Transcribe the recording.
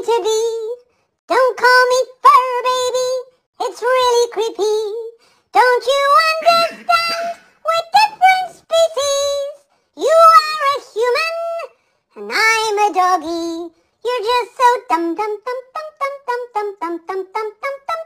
mean to be. Don't call me fur baby, it's really creepy. Don't you understand? We're different species. You are a human, and I'm a doggy. You're just so dum dum dum dum dum dum dum dum dum dum dum.